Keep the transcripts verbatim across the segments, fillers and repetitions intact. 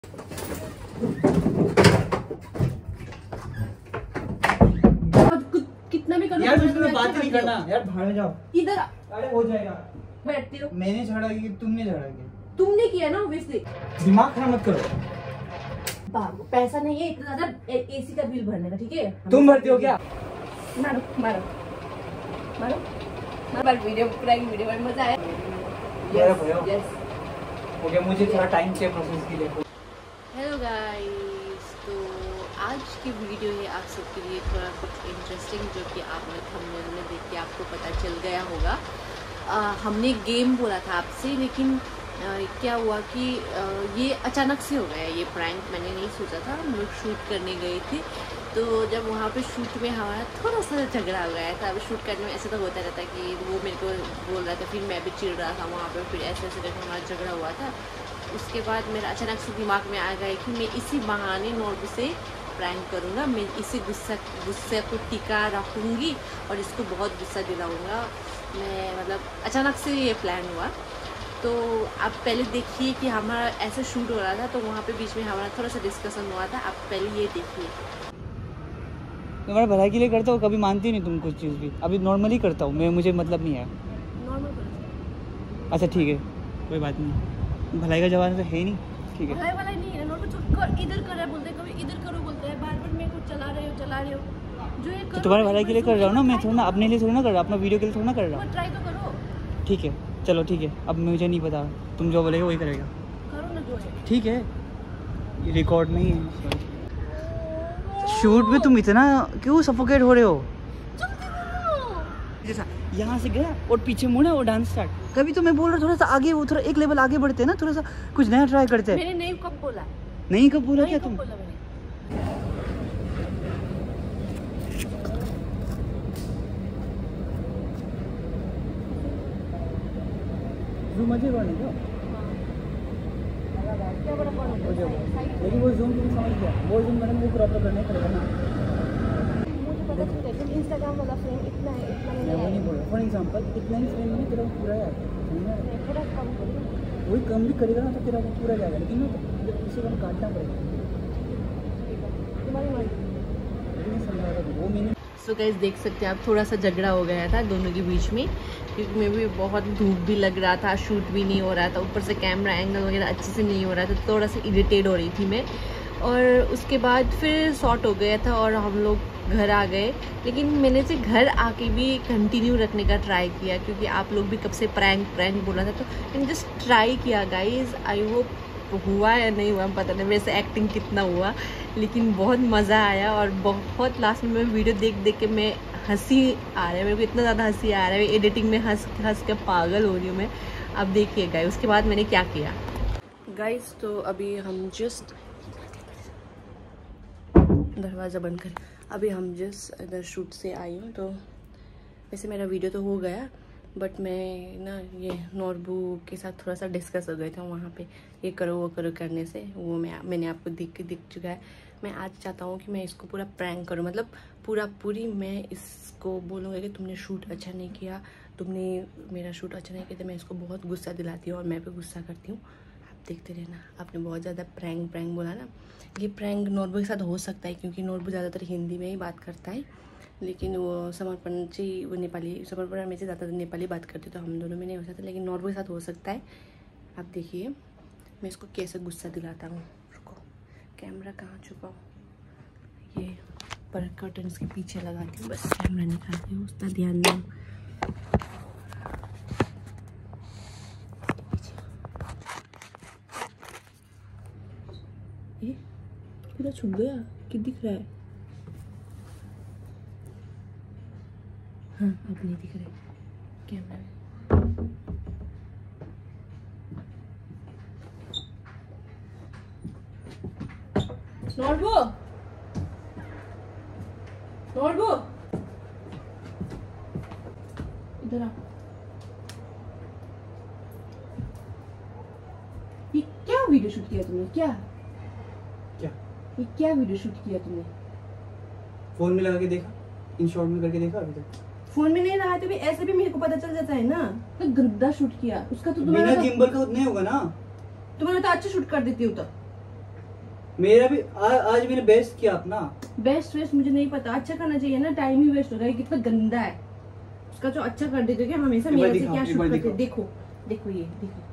कितना भी करो यार, मुझे बात नहीं करना यार, बाहर जाओ इधर। अरे हो जाएगा, बैठते हो। मैंने झाड़ा कि तुमने झाड़ा कि तुमने किया ना ऑब्वियसली। दिमाग खराब मत करो। बाबू पैसा नहीं है इतना ज्यादा एसी का बिल भरने का, ठीक है? तुम भरती हो क्या? मारो मारो मारो मारो वीडियो प्रैंक वीडियो में मजा आया। यस यस हो गया, मुझे थोड़ा टाइम चाहिए प्रोसेस के लिए। हेलो गाइस, तो आज की वीडियो है आप सबके लिए थोड़ा कुछ इंटरेस्टिंग, जो कि आपने थंबनेल में देख के आपको पता चल गया होगा। आ, हमने गेम बोला था आपसे, लेकिन आ, क्या हुआ कि आ, ये अचानक से हो गया ये प्रैंक। मैंने नहीं सोचा था। हम लोग शूट करने गए थे, तो जब वहाँ पे शूट में हमारा थोड़ा सा झगड़ा हो गया था। अभी शूट करने में ऐसे तो होता रहता है कि वो मेरे को बोल रहा था, फिर मैं भी चिढ़ रहा था वहाँ पे, फिर ऐसे ऐसे करके हमारा झगड़ा हुआ था। उसके बाद मेरा अचानक से दिमाग में आ गया कि मैं इसी बहाने नॉर्ब से प्रैंक करूँगा। मैं इसी गुस्सा गुस्से को टिका रखूँगी और इसको बहुत गुस्सा दिलाऊँगा। मैं मतलब अचानक से ये प्लान हुआ। तो आप पहले देखिए कि हमारा ऐसे शूट हो रहा था, तो वहाँ पे बीच में हमारा थोड़ा सा डिस्कशन हुआ था। आप पहले ये देखिए। तुम्हारा भलाई के लिए करता हूँ, कभी मानती नहीं तुम कुछ चीज़ भी। अभी नॉर्मली करता हूँ मैं, मुझे मतलब नहीं है। नॉर्मल करो। अच्छा ठीक है, कोई बात नहीं। भलाई का जवाब तो है ही नहीं, ठीक है। भलाई वाला नहीं है, नॉर्मल कर, इधर कर रहा है बोलते, कभी इधर करो बोलते हैं, बार बार मेरे को चला रहे हो चला रहे हो। जो ये तो तुम्हारे भलाई के लिए कर रहा हूँ ना मैं, थोड़ा ना अपने लिए थोड़ा ना कर रहा, अपना वीडियो के लिए थोड़ा ना कर रहा हूँ। ट्राई तो करो। ठीक है चलो ठीक है, अब मुझे नहीं पता, तुम जो बोलेगा वही करेगा। करो ना जो है। ठीक है, ये रिकॉर्ड नहीं है। शूट में तुम इतना क्यों सफोकेट हो रहे हो? जैसा यहाँ से गया और पीछे मुड़ा और डांस स्टार्ट। कभी तो मैं बोल रहा थोड़ा सा आगे, वो थोड़ा एक लेवल आगे बढ़ते हैं ना, थोड़ा सा कुछ नया ट्राई करते हैं। मैंने नहीं कब बोला? नहीं कब बोला? क्या तुम? बोला मैंने? मजे वाले क्या? क्या बड़ा कौन है? लेकिन वो जूम तुम समझ गया, वो जूम मैडम वो प्रॉपर करने पड़ेगा ना। मुझे पता चल गया कि इंस्टाग्राम वाला फ्रेम इतना है, इतना मैं वो नहीं बोल रहा। फॉर एग्जांपल इतना ही फ्रेम में तेरा पूरा है, थोड़ा कम करो। वही कम भी करेगा ना तो तेरा वो पूरा जाएगा, लेकिन ना इसे कम काटना पड़ेगा। तुम्हारी मर्जी। नहीं समझाएगा वो मैंने। सो गाइस देख सकते हैं आप, थोड़ा सा झगड़ा हो गया था दोनों के बीच में, क्योंकि मैं भी बहुत धूप भी लग रहा था, शूट भी नहीं हो रहा था, ऊपर से कैमरा एंगल वगैरह अच्छे से नहीं हो रहा था, थोड़ा सा इरिटेट हो रही थी मैं। और उसके बाद फिर शॉर्ट हो गया था और हम लोग घर आ गए। लेकिन मैंने से घर आके भी कंटिन्यू रखने का ट्राई किया, क्योंकि आप लोग भी कब से प्रैंक प्रैंक बोला था, तो मैंने जस्ट ट्राई किया गाइज। आई होप हुआ या नहीं हुआ पता नहीं, मेरे से एक्टिंग कितना हुआ, लेकिन बहुत मज़ा आया। और बहुत लास्ट में मैं वीडियो देख देख के मैं हंसी आ रहा है, मेरे को इतना ज़्यादा हंसी आ रहा है, एडिटिंग में हंस हंस के पागल हो रही हूँ मैं। अब देखिए गाइस उसके बाद मैंने क्या किया। गाइस तो अभी हम जस्ट दरवाज़ा बंद करें, अभी हम जस्ट इधर शूट से आई हूँ। तो वैसे मेरा वीडियो तो हो गया, बट मैं ना ये नॉर्बू के साथ थोड़ा सा डिस्कस हो गए थे वहाँ पे, ये करो वो करो करने से, वो मैं मैंने आपको दिख दिख चुका है। मैं आज चाहता हूँ कि मैं इसको पूरा प्रैंक करूँ, मतलब पूरा पूरी मैं इसको बोलूँगा कि तुमने शूट अच्छा नहीं किया, तुमने मेरा शूट अच्छा नहीं किया, तो मैं इसको बहुत गुस्सा दिलाती हूँ और मैं भी गुस्सा करती हूँ। आप देखते रहना। आपने बहुत ज़्यादा प्रैंक प्रैंक बोला ना, ये प्रैंक नॉर्बू के साथ हो सकता है, क्योंकि नॉर्बू ज़्यादातर हिंदी में ही बात करता है, लेकिन वो समर्पण जी वो नेपाली, समर्पण में से ज़्यादातर नेपाली बात करते, तो हम दोनों में नहीं हो सकता, लेकिन नॉर्बू के साथ हो सकता है। आप देखिए मैं इसको कैसे गुस्सा दिलाता हूँ। रुको, कैमरा कहाँ छुपाऊँ, ये पर कर्टन्स के पीछे लगाती हूँ, बस कैमरा निकालती हूँ, उसका ध्यान दो। ये पूरा छुप गया कि दिख रहा है? हाँ अब नहीं दिख रहा है कैमरा में। नॉर्बू, नॉर्बू इधर आ। ये क्या वीडियो शूट किया तुमने? क्या क्या ये क्या वीडियो शूट किया तुमने? फोन में लगा के देखा, इन शॉर्ट में करके देखा अभी तक। फोन में नहीं रहा तो भी ऐसे भी मेरे को पता चल जाता है ना। तो गंदा शूट किया उसका, तो तुम्हारा बिना गिम्बल का उतना ही होगा ना। तुम्हारा तो अच्छा शूट कर देती हूँ। तो मेरा भी आ, आज मैंने बेस्ट किया अपना। बेस्ट वेस्ट मुझे नहीं पता, अच्छा करना चाहिए ना, टाइम ही वेस्ट हो रहा है, कितना गंदा है उसका। जो अच्छा कर देते क्या हमेशा मेरे से क्या शूट करते। देखो देखो ये देखो,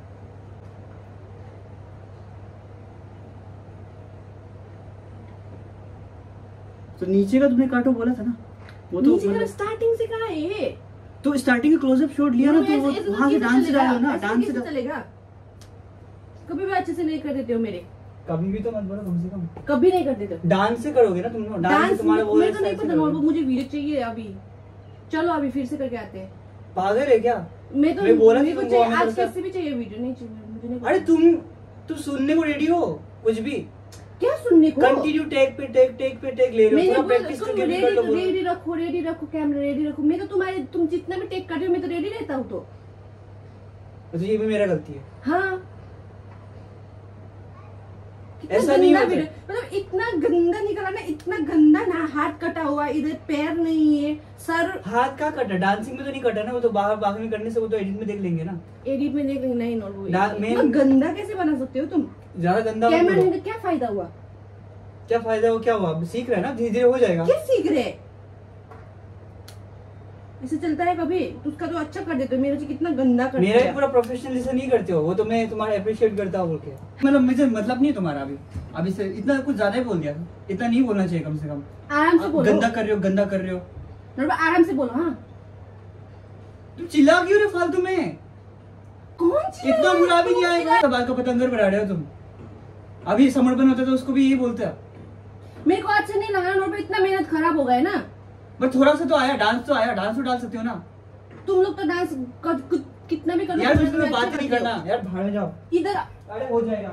तो नीचे का तुमने काटो बोला था ना, वो तो नीचे का स्टार्टिंग से कहा है। तो स्टार्टिंग का क्लोजअप शॉट लिया ना, तो वो वहां से डांस से डालो ना, डांस से चलेगा। कभी भी अच्छे से नहीं कर देते हो मेरे, कभी भी तो मत बोलो कम से कम। कभी नहीं कर देते हो, डांस से करोगे ना तुम लोग। डांस तुम्हारा वो मेरे को नहीं पता नॉर्मल, मुझे वीडियो चाहिए अभी। चलो अभी फिर से करके आते हैं। पागल है क्या? मैं तो मैं बोला मेरे को चाहिए आज, कैसे भी चाहिए वीडियो, नहीं चाहिए मुझे नहीं। अरे तुम तुम सुनने को रेडी हो कुछ भी? क्या सुनने को? कंटिन्यू टेक पे टेक टेक पे टेक ले रहे हो, थोड़ा प्रैक्टिस करके भी कर लो। रेडी रखो रेडी रखो कैमरा रेडी रखो। मैं तो तुम्हारे तुम जितना भी टेक कर रहे हो मैं तो रेडी रहता हूँ। तो तो ये भी मेरा गलती है। हाँ ऐसा नहीं होता, मतलब इतना गंदा निकला ना, इतना गंदा ना, हाथ कटा हुआ, इधर पैर नहीं है, सर। हाथ का कटा? डांसिंग में तो नहीं कटा ना, वो तो बाहर बाहर में करने से, वो तो एडिट में देख लेंगे ना। एडिट में देख लेंगे नहीं नॉर्मल। गंदा कैसे बना सकते हो तुम? ज्यादा गंदा कैमरा में क्या फायदा हुआ? क्या फायदा हुआ? क्या हुआ? सीख रहे हैं ना, धीरे धीरे हो जाएगा। क्या सीख रहे? ऐसे चलता है कभी? तो उसका तो अच्छा कर देते हो, मेरा कितना गंदा करते हो। मेरा पूरा प्रोफेशनलिज्म नहीं करते हो, वो तो मैं तुम्हारा अप्रिशिएट करता हूँ बोल के। मतलब मुझे मतलब नहीं तुम्हारा अभी अभी से इतना कुछ ज्यादा ही बोल दिया। इतना नहीं बोलना चाहिए, कम से कम आराम से बोलो। गंदा कर रहे हो, गंदा कर रहे हो, आराम से बोलो। हाँ तुम चिल्ला क्यों रहे फालतू में? कौन इतना बुरा भी नहीं आएगा, बात का पतंगर बढ़ा रहे हो तुम। अभी समर्पण होता तो उसको भी यही बोलते। मेरे को अच्छा नहीं लगा ना, इतना मेहनत खराब हो गया ना। बट थोड़ा सा तो आया, डांस तो आया, डांस तो डाल सकते हो ना तुम लोग। तो डांस कितना भी करो यार, तुम बात नहीं करना यार, भाड़ जाओ इधर। अरे हो जाएगा।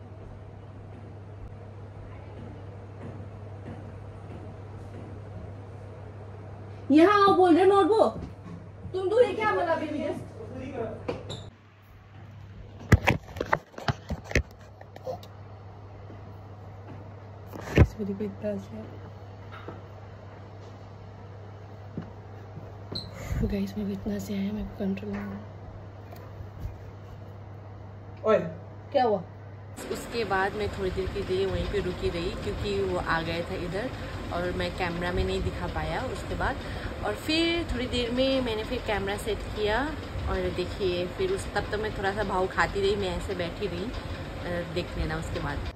यहाँ आओ बोल रहे नोटबो, तुम दूर है क्या? बोला बेबी मेरी गाइस में इतना से आया, मेरे को कंट्रोल नहीं। ओए क्या हुआ? उसके बाद मैं थोड़ी देर के लिए वहीं पे रुकी रही, क्योंकि वो आ गया था इधर और मैं कैमरा में नहीं दिखा पाया उसके बाद। और फिर थोड़ी देर में मैंने फिर कैमरा सेट किया और देखिए फिर उस तब तक मैं थोड़ा सा भाव खाती रही, मैं ऐसे बैठी रही, देख लेना उसके बाद।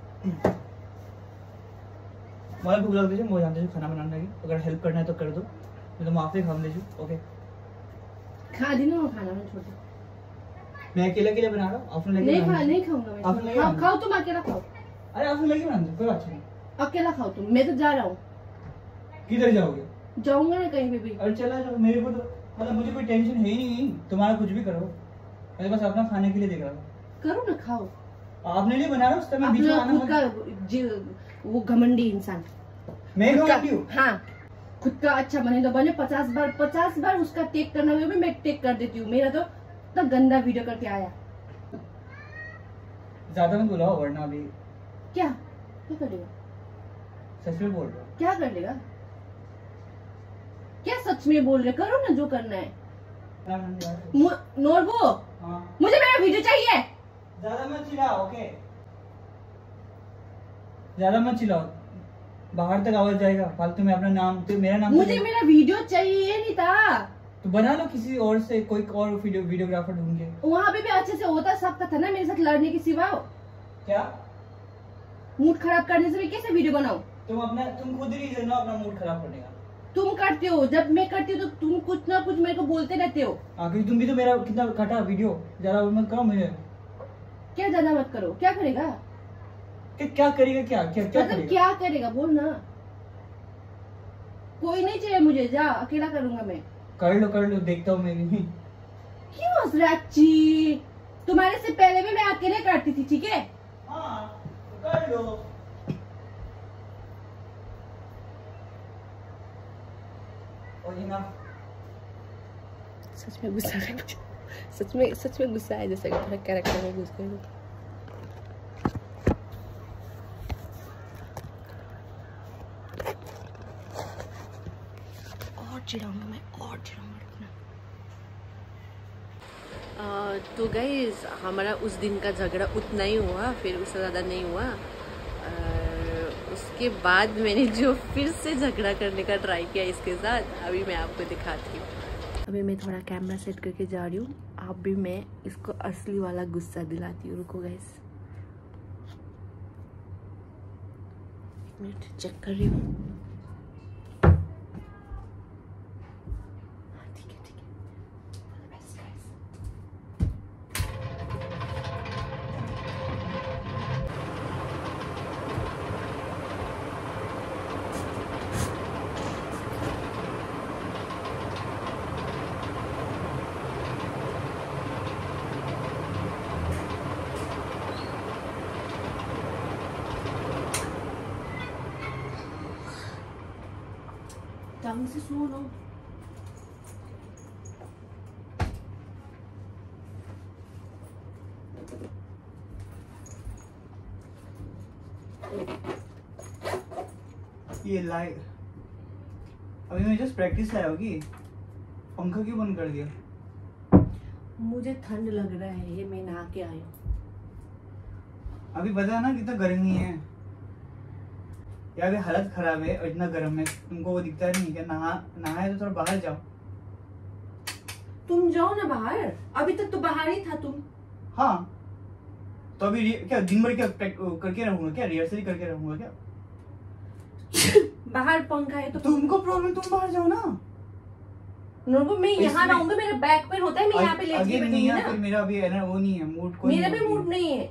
मुझे भूख लग रही है, जानते खाना बनाने लगी, अगर हेल्प करना है तो कर दो, मैं तो माफी खा दे। ओके खा दी ना खाना, मैं छोटे मैं अकेले के लिए बना रहा हूं। आप नहीं खा नहीं खाऊंगा मैं। आप खाओ खाओ तुम अकेला खाओ। अरे आप लगे बना दो, कोई बात नहीं, अकेला खाओ तुम। मैं तो जा रहा हूं। किधर जाओगे? जाऊंगा ना कहीं पे भी। अरे चला जाओ, मेरे को तो मतलब मुझे कोई टेंशन है ही नहीं, तुम्हारा कुछ भी करो, मैं बस अपना खाने के लिए देख रहा हूं। करो ना, खाओ। आपने नहीं बना रहा, उस टाइम बीच में आना मत। वो घमंडी इंसान मैं घमंडी हूं? हाँ खुद का अच्छा बने तो बने, पचास बार पचास बार उसका टेक करना हुआ भी मैं टेक कर देती हूँ। मेरा तो इतना गंदा वीडियो करके आया। ज्यादा मत बुलाओ वरना अभी क्या क्या करेगा? सच में बोल रहा हूँ। क्या कर लेगा? क्या सच में बोल रहे? करो ना जो करना है। नोरबो हाँ। मुझे मेरा वीडियो चाहिए। ज्यादा मत चिल्लाओ। ओके ज्यादा मत चिल्लाओ, बाहर तक आवाज जाएगा फालतू में। अपना नाम तो मेरा नाम मुझे मेरा वीडियो चाहिए नहीं था, तो बना लो किसी और से, कोई और वीडियो वीडियोग्राफर ढूंढ के। वहाँ पे भी अच्छे से होता सबका था ना, मेरे साथ लड़ने के सिवा। क्या मूड खराब करने से मैं कैसे वीडियो बनाऊं? तुम अपना तुम खुद रीजन हो अपना मूड खराब करने का। तुम करते हो, जब मैं करती हूँ तो तुम कुछ ना कुछ मेरे को बोलते रहते हो। आखिर तुम भी तो मेरा कितना कटा वीडियो, ज्यादा मत करो मुझे। क्या ज्यादा मत करो? क्या करेगा? क्या करेगा? क्या क्या क्या मतलब करेगा? क्या करेगा बोल ना। कोई नहीं चाहिए मुझे, जा अकेला करूंगा मैं। कर लो कर लो, देखता हूँ मैं भी। क्यों हंस रहा अच्छी? तुम्हारे से पहले भी मैं अकेले करती थी, ठीक है? हाँ तो कर लो। और ना सच में गुस्सा है, सच में सच में गुस्सा है, जैसे थोड़ा कैरेक्टर में घुस गई। चिढ़ाऊंगा मैं और चिढ़ाऊंगा अपना। तो गाइस हमारा उस दिन का झगड़ा उतना ही हुआ, फिर उससे ज़्यादा नहीं हुआ। उसके बाद मैंने जो फिर से झगड़ा करने का ट्राई किया इसके साथ, अभी मैं आपको दिखाती हूँ। अभी मैं थोड़ा कैमरा सेट करके जा रही हूँ, आप भी मैं इसको असली वाला गुस्सा दिलाती हूँ। रुको गाइस, एक मिनट चेक कर रही हूँ। ढंग से सुनो। ये लाइट अभी मैं जस्ट प्रैक्टिस आया होगी, पंखा क्यों बंद कर दिया? मुझे ठंड लग रहा है, ये मैं नहा के आई हूँ। अभी पता है ना कितना गर्मी है यार, हालत खराब है और इतना गर्म है, तुमको वो दिखता नहीं क्या? नहा नहाए तो थोड़ा बाहर जाओ। तुम जाओ ना बाहर, अभी तक तो बाहर ही था तुम। हाँ तो अभी क्या दिन भर क्या करके रहूंगा क्या? रिहर्सल करके रहूंगा क्या? बाहर पंखा है तो तुमको प्रॉब्लम, तुम बाहर जाओ ना। नोबो मैं यहाँ रहूंगा, मेरा बैक पेन होता है, मैं यहाँ पे लेट के बैठूंगी ना। मेरा अभी है ना वो नहीं है मूड, को मेरा भी मूड नहीं है।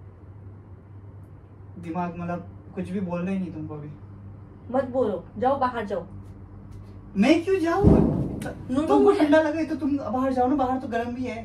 दिमाग मतलब कुछ भी बोल रहे नहीं तुमको अभी। मत बोलो, जाओ बाहर जाओ। मैं क्यों जाऊँ? तुमको ठंडा लगे तो तुम बाहर जाओ ना, बाहर तो गर्म भी है।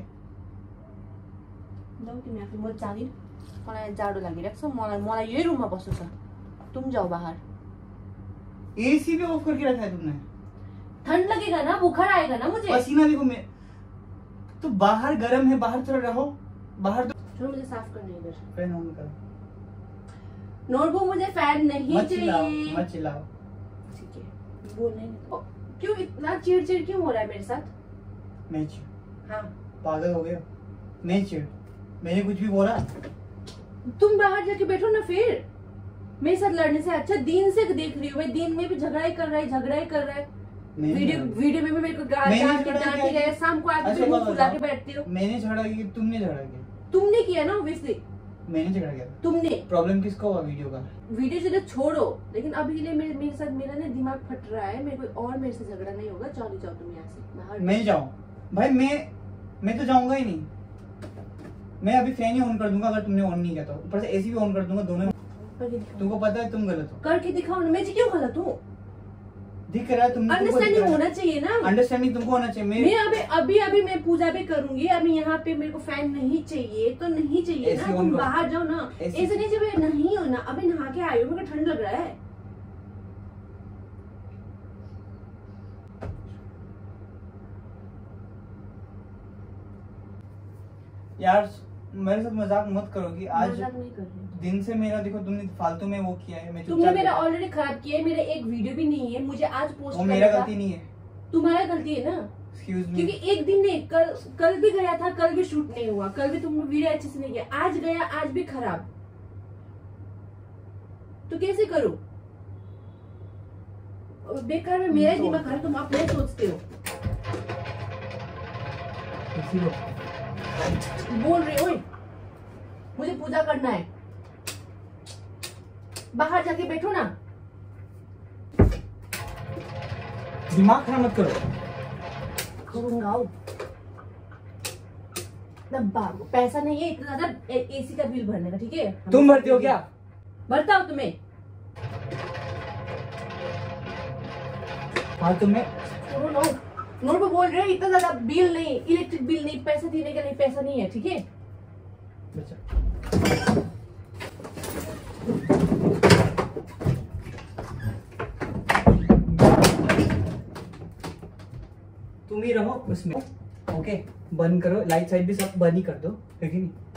जाऊ तिमी आफै, म जादिन। मलाई जाडो लागिरहेको छ, मलाई मलाई यही रुममा बस्नु छ। तुम जाओ बाहर। एसी भी ऑफ करके रखा है तुमने। ठंड लगेगा ना, बुखार आएगा ना मुझे। पसीना देखो मैं तो, बाहर गर्म है, बाहर थोड़ा रहो। बाहर तो चलो मुझे साफ करने इधर। फैन ऑन करो। नोटबुक मुझे फैन नहीं मत चाहिए। चिल्लाओ, मत चिल्लाओ। ठीक है, बोल नहीं तो क्यों इतना चिड़चिड़ क्यों हो रहा है मेरे साथ? मैं हाँ पागल हो गया? मैं चिड़ मैंने कुछ भी बोला? तुम बाहर जाके बैठो ना फिर। मेरे साथ लड़ने से अच्छा दिन से देख रही हूँ मैं, दिन में भी झगड़ा ही कर रहा है, झगड़ा ही कर रहा है। वीडियो वीडियो में भी मेरे को डांट के डांट के, शाम को आके भी मुंह फुला के बैठती हो। मैंने झगड़ा किया? तुमने झगड़ा किया? तुमने किया ना ऑब्वियसली। मैंने झगड़ा किया? तुमने। प्रॉब्लम किसका हुआ वीडियो का? वीडियो चलो छोड़ो, लेकिन अभी के लिए मेरे मेरे साथ मेरा ना दिमाग फट रहा है, मेरे को और मेरे से झगड़ा नहीं होगा। चलो जाओ तुम यहाँ से बाहर। मैं जाऊँ? भाई मैं मैं तो जाऊंगा ही नहीं। मैं अभी फैन ही ऑन कर दूंगा अगर तुमने ऑन नहीं किया तो, ऊपर से एसी भी ऑन कर दूंगा, दोनों। तुमको पता है तुम गलत हो। करके दिखाओ ना। मैं क्यों गलत हूँ? दिख रहा है तुमको। अंडरस्टैंडिंग होना चाहिए ना। अंडरस्टैंडिंग तुमको होना चाहिए। मैं अभी अभी अभी मैं पूजा भी करूंगी, अभी यहाँ पे मेरे को फैन नहीं चाहिए तो नहीं चाहिए ना। तुम बाहर जाओ ना। ऐसे नहीं जब नहीं हो ना, अभी नहा के आई हो, मेरे को ठंड लग रहा है। यार मेरे साथ मजाक मत करो कि आज मजाक नहीं कर रही। दिन से मेरा देखो तुमने फालतू में वो किया है। मैं तुमने मेरा ऑलरेडी खराब किया है, मेरा एक वीडियो भी नहीं है, मुझे आज पोस्ट वो मेरा गलती नहीं है, तुम्हारा गलती है ना। Excuse me. क्योंकि एक दिन नहीं, कल कल भी गया था, कल भी शूट नहीं हुआ, कल भी तुमने वीडियो अच्छे से नहीं किया, आज गया आज भी खराब, तो कैसे करो? बेकार में मेरा दिमाग खराब, तुम अपने सोचते हो। बोल रही हो मुझे पूजा करना है, बाहर जाके बैठो ना। दिमाग खराब मत करो। करूंगा। पैसा नहीं है इतना ज्यादा एसी का बिल भरने का, ठीक है? तुम भरते हो क्या? भरता हो तुम्हें? हाँ तुम्हें नोट पे बोल रहे हैं इतना ज्यादा बिल नहीं, इलेक्ट्रिक बिल नहीं, पैसा देने का नहीं, पैसा नहीं है, ठीक है? तुम ही रहो उसमें, ओके? बंद करो, लाइट साइड भी सब बंद ही कर दो, है कि नहीं?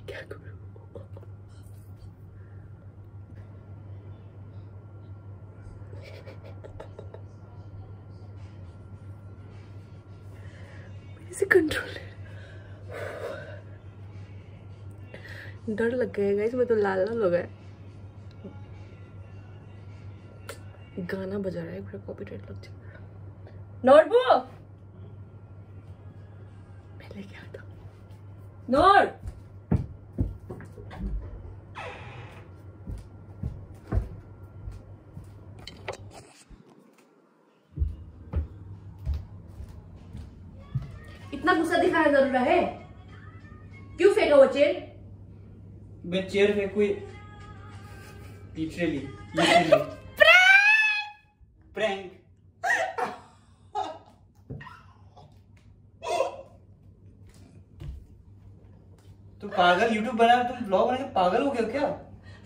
क्या करूं? मेरे से कंट्रोल डर लग गया इसमें तो लाल लाल हो गया। गाना बजा रहा है, पूरा कॉपीराइट लग जाएगा। नोरबू पहले क्या था? नोर इतना गुस्सा दिखाना जरूर है? क्यों फेंका वो चेयर? मैं चेयर फेंकू लिटरली लिटरली प्रैंक। तू पागल यूट्यूब बना, तुम ब्लॉग बना के पागल हो गए हो क्या?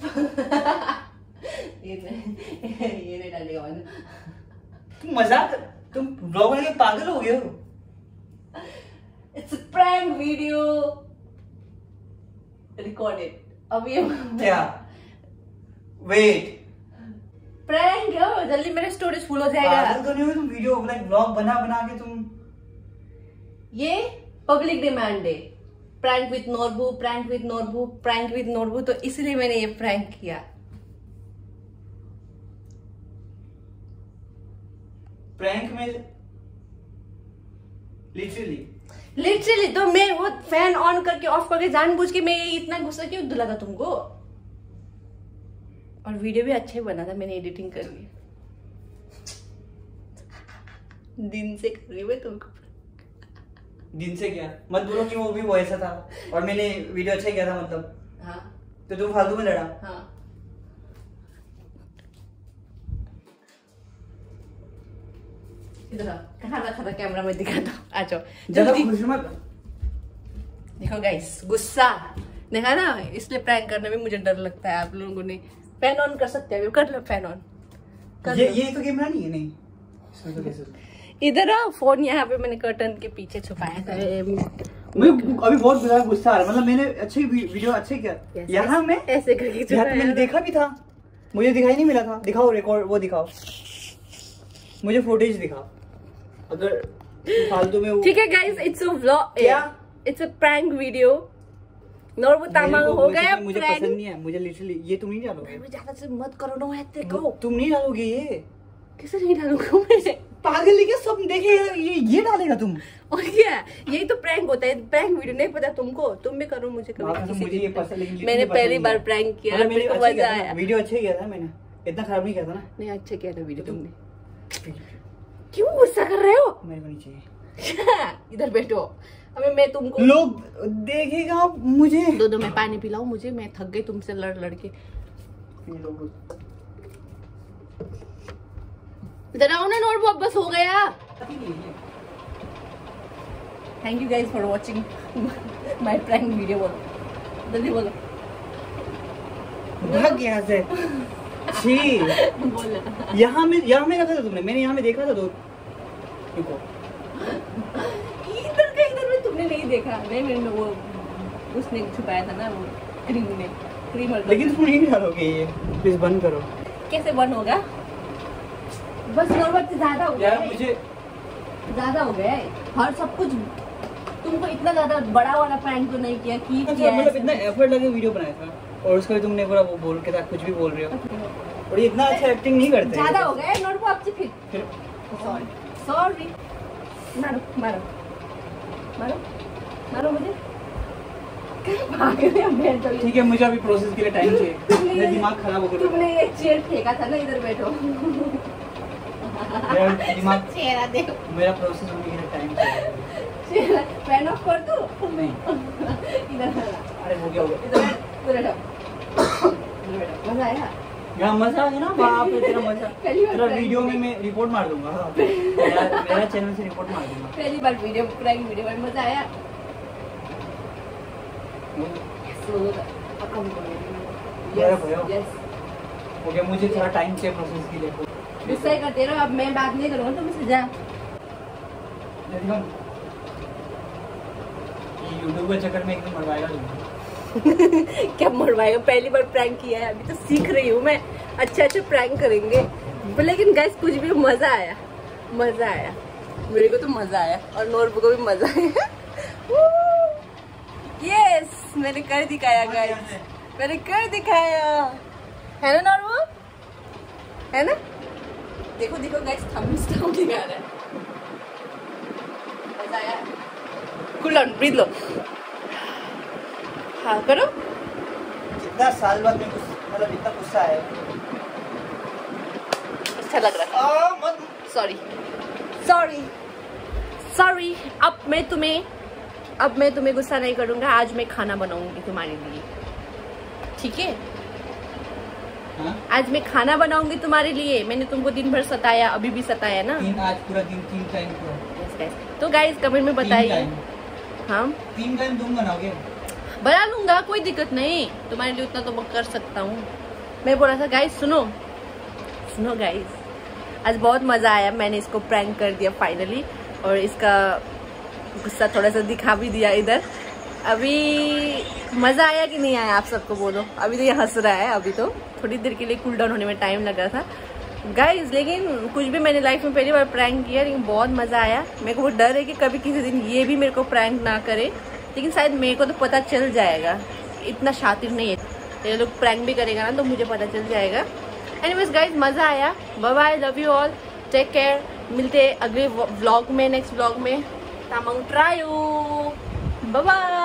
ये नहीं ये नहीं डालेगा। तुम मजाक, तुम ब्लॉग बना के पागल हो गए हो। It's a prank video recorded. अभी क्या? वेट, प्रैंक है, जल्दी मेरे स्टोरेज फुल हो जाएगा। पागल तो नहीं हो तुम? वीडियो लाइक ब्लॉग बना बना के तुम। ये पब्लिक डिमांड है, prank with Norbu, prank with Norbu, prank with Norbu, तो इसलिए मैंने ये प्रैंक किया। प्रैंक में लिटरली लिटरली तो मैं वो फैन ऑन करके ऑफ करके जानबूझ के मैं इतना गुस्सा क्यों दिलाता तुमको? और वीडियो भी अच्छे बना था, मैंने एडिटिंग कर ली। दिन से कर रही मैं तुमको। दिन से क्या मत बोलो कि वो भी वो ऐसा था और मैंने वीडियो अच्छा किया था मतलब। हाँ तो तुम फालतू में लड़ा। हाँ इधर कहाँ रखा था कैमरा में दिखाता हूँ, आ जाओ जल्दी। देखो गाइस गुस्सा देखा ना, इसलिए प्रैंक करने में मुझे डर लगता है। आप लोगों ने फैन ऑन कर सकते हैं, कर लो फैन ऑन कर ये लो। ये तो कैमरा नहीं है। नहीं इसमें तो कैसे? इधर आओ, फोन यहाँ पे मैंने कर्टन के पीछे छुपाया था। मैं अभी बहुत बुरा गुस्सा आ रहा है, मतलब मैंने अच्छी वीडियो अच्छे किया यहाँ में ऐसे करके यहाँ मैंने देखा भी था, मुझे दिखाई नहीं मिला था। दिखाओ रिकॉर्ड, वो दिखाओ मुझे फुटेज दिखाओ। अगर फालतू में ठीक है guys, it's a vlog, it's a prank video. Norbu Tamang हो गया। मुझे पसंद नहीं है, मुझे लिटरली ये तुम नहीं डालोगे। ज्यादा से मत करो ना है तेरे को। तुम नहीं डालोगे ये? कैसे नहीं डालूंगा मैं? पागल है क्या? सब देखेगा ये ये डालेगा तुम? और क्या, यही तो प्रैंक होता है। प्रैंक वीडियो नहीं पता तुमको? तुम भी करो मुझे कभी किसी मुझे ये पसंद, लेकिन मैंने पहली बार प्रैंक किया, मेरे को मजा आया। वीडियो अच्छा किया था मैंने, इतना खराब नहीं किया था ना। नहीं अच्छा किया था वीडियो तुमने। क्यों गुस्सा कर रहे हो? मेरे को नहीं चाहिए। इधर बैठो, अबे मैं तुमको लोग देखेगा मुझे। दो दो मैं पानी पिलाऊं मुझे, मैं थक गई तुमसे लड़ लड़ के। इधर आओ ना नोरबू, अब बस हो गया। Thank you guys for watching my prank video. बोलो जल्दी बोलो। भाग यहाँ से। छी यहाँ में यहाँ में रखा था तुमने, मैंने यहाँ में देखा था। दो रुको, इधर का इधर में तुमने नहीं देखा? नहीं मैंने वो उसने छुपाया था ना, वो क्रीम ने क्रीमर। लेकिन तुम नहीं डालोगे ये, प्लीज बंद करो। कैसे बंद होगा? बस नॉर्मल से ज्यादा हो गया मुझे ज्यादा हो गया हर सब कुछ। तुमको इतना ज्यादा बड़ा वाला प्रैंक तो नहीं किया कि अच्छा, मतलब इतना एफर्ट लगे वीडियो बनाया था और उसका भी तुमने पूरा वो बोल के था, कुछ भी बोल रहे हो। और ये इतना अच्छा एक्टिंग नहीं करते। ज्यादा हो गया नॉर्मल आपसे। फिर फिर सॉरी सॉरी। मारो मारो मारो मारो मुझे। ठीक है, मुझे अभी प्रोसेस के लिए टाइम चाहिए, मेरा दिमाग खराब हो गया। तुमने ये चेयर फेंका था ना, इधर बैठो। मेरा दिमाग चेहरा देखो, मेरा प्रोसेस होने के लिए टाइम चाहिए। फैन ऑफ कर दूं? नहीं इधर अरे हो गया हो गया। इधर इधर बैठो। मजा आया? यहाँ मजा आया ना, बाप रे तेरा मजा। तेरा वीडियो में मैं रिपोर्ट मार दूंगा। मेरा मेरा चैनल से रिपोर्ट मार दूंगा। पहली बार वीडियो प्रैंक वीडियो में मजा आया। हो गया, मुझे थोड़ा टाइम चाहिए प्रोसेस के लिए। गुस्सा करते रहो, अब मैं बात नहीं करूँगा तो मुझसे जा। यूट्यूब के चक्कर में एकदम मरवाएगा। क्या मरवाएगा, पहली बार प्रैंक किया है, अभी तो सीख रही हूँ मैं। अच्छा अच्छा प्रैंक करेंगे, लेकिन गाइस कुछ भी मजा आया, मजा आया, मेरे को तो मजा आया और नोरबू को भी मजा आया। यस मैंने कर दिखाया गाइस, मैंने कर दिखाया, है ना नोरबू, है ना? देखो देखो गाइस थम्स डाउन दिखा रहा है, मजा आया। कूल डाउन, ब्रीथ लो, हाँ करो। कितना साल बाद में मतलब इतना गुस्सा है, अच्छा लग रहा है। सॉरी सॉरी सॉरी, अब मैं तुम्हें अब मैं तुम्हें गुस्सा नहीं करूंगा, आज मैं खाना बनाऊंगी तुम्हारे लिए, ठीक है? हाँ? आज मैं खाना बनाऊंगी तुम्हारे लिए, मैंने तुमको दिन भर सताया, अभी भी सताया ना? तीन, आज पूरा दिन तीन टाइम पूरा। yes, guys. तो गाइस कमेंट में बताइए। हाँ तीन टाइम तुम बनाओगे? बना लूंगा, कोई दिक्कत नहीं, तुम्हारे लिए उतना तो मैं कर सकता हूँ। मैं बोला था गाइस, सुनो सुनो गाइस, आज बहुत मजा आया, मैंने इसको प्रैंक कर दिया फाइनली, और इसका गुस्सा थोड़ा सा दिखा भी दिया इधर। अभी मजा आया कि नहीं आया आप सबको बोलो? अभी तो ये हंस रहा है, अभी तो थोड़ी देर के लिए कूल डाउन होने में टाइम लगा था गाइस, लेकिन कुछ भी मैंने लाइफ में पहली बार प्रैंक किया, लेकिन बहुत मजा आया। मेरे को वो डर है कि कभी किसी दिन ये भी मेरे को प्रैंक ना करे, लेकिन शायद मेरे को तो पता चल जाएगा, इतना शातिर नहीं है, ये लोग प्रैंक भी करेगा ना तो मुझे पता चल जाएगा। एनीवेज गाइस मजा आया, bye bye, love you all, take care, मिलते अगले व्लॉग में, नेक्स्ट व्लॉग में। Tamang trio, bye bye.